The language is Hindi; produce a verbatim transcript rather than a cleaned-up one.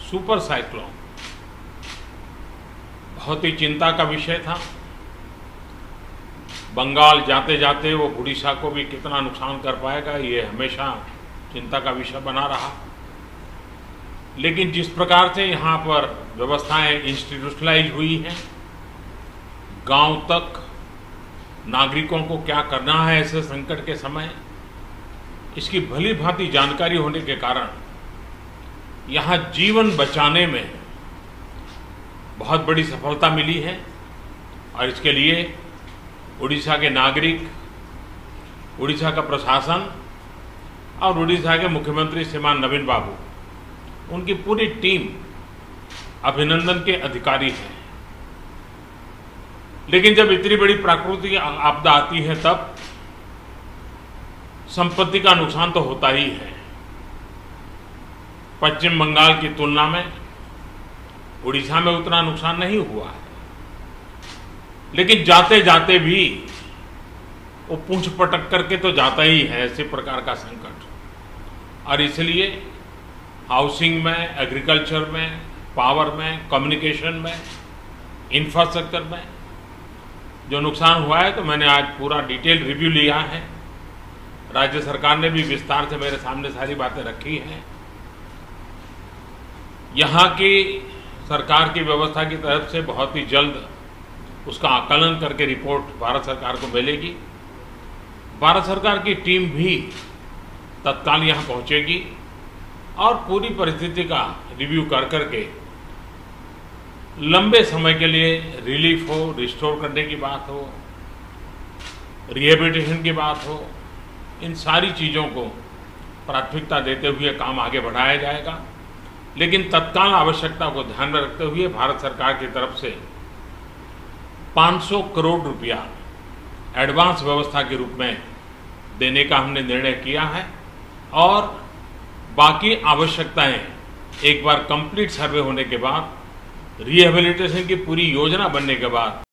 सुपर साइक्लोन बहुत ही चिंता का विषय था। बंगाल जाते जाते वो उड़ीसा को भी कितना नुकसान कर पाएगा, ये हमेशा चिंता का विषय बना रहा। लेकिन जिस प्रकार से यहाँ पर व्यवस्थाएं इंस्टीट्यूशनलाइज हुई हैं, गांव तक नागरिकों को क्या करना है ऐसे संकट के समय, इसकी भली भांति जानकारी होने के कारण यहाँ जीवन बचाने में बहुत बड़ी सफलता मिली है। और इसके लिए उड़ीसा के नागरिक, उड़ीसा का प्रशासन और उड़ीसा के मुख्यमंत्री श्रीमान नवीन बाबू, उनकी पूरी टीम अभिनंदन के अधिकारी हैं। लेकिन जब इतनी बड़ी प्राकृतिक आपदा आती है तब संपत्ति का नुकसान तो होता ही है। पश्चिम बंगाल की तुलना में उड़ीसा में उतना नुकसान नहीं हुआ है, लेकिन जाते जाते भी वो पूंछ पटक करके तो जाता ही है ऐसे प्रकार का संकट। और इसलिए हाउसिंग में, एग्रीकल्चर में, पावर में, कम्युनिकेशन में, इंफ्रास्ट्रक्चर में जो नुकसान हुआ है, तो मैंने आज पूरा डिटेल रिव्यू लिया है। राज्य सरकार ने भी विस्तार से मेरे सामने सारी बातें रखी हैं। यहाँ की सरकार की व्यवस्था की तरफ से बहुत ही जल्द उसका आकलन करके रिपोर्ट भारत सरकार को मिलेगी। भारत सरकार की टीम भी तत्काल यहाँ पहुँचेगी और पूरी परिस्थिति का रिव्यू कर करके लंबे समय के लिए रिलीफ हो, रिस्टोर करने की बात हो, रिहेबिलिटेशन की बात हो, इन सारी चीज़ों को प्राथमिकता देते हुए काम आगे बढ़ाया जाएगा। लेकिन तत्काल आवश्यकता को ध्यान में रखते हुए भारत सरकार की तरफ से पाँच सौ करोड़ रुपया एडवांस व्यवस्था के रूप में देने का हमने निर्णय किया है और बाकी आवश्यकताएं एक बार कंप्लीट सर्वे होने के बाद, रिहेबिलिटेशन की पूरी योजना बनने के बाद